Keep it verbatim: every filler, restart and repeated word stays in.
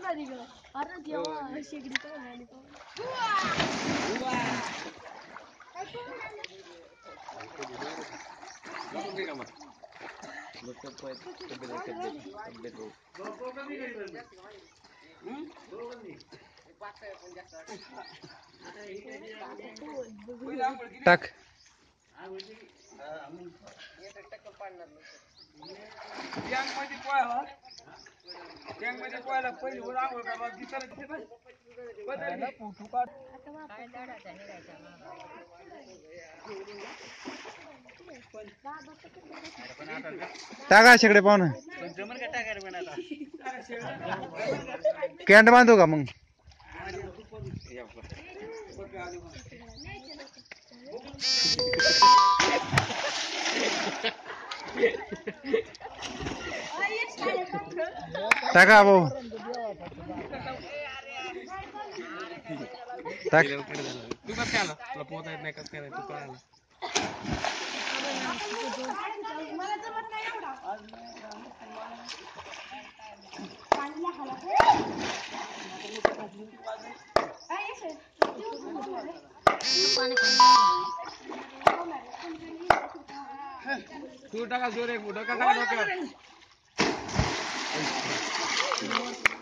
टाक टाका शेकडे पाहून कॅन्ट बांधू का मग टाका भाऊ टाक तू कसं आला तुला पोहता येत नाही कसं काय तू काय आला तू टाका जोर एक मोठा टाका डोक्यावर